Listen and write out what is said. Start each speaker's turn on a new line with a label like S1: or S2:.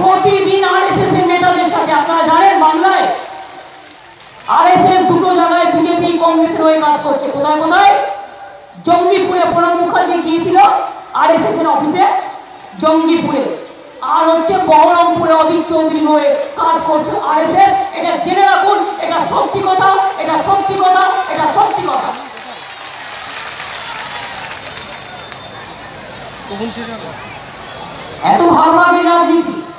S1: প্রতিদিন আরএসএস এর নেতাদের সাথে, আপনারা জানেন বাংলায় আরএসএস দুটো জায়গায় বিজেপি কংগ্রেসের হয়ে কাজ করছে। কোথায় কোথায়? জঙ্গিপুরে প্রণব মুখার্জি গিয়েছিল আরএসএস এর অফিসে, জঙ্গিপুরে, আর হচ্ছে বহরমপুরে অধীর চৌধুরী হয়ে কাজ করছে আরএসএস। এটা জেনে রাখুন, এটা সত্যি কথা, এটা সত্যি কথা, এটা সত্যি কথা। এত ভাগাভাগির রাজনীতি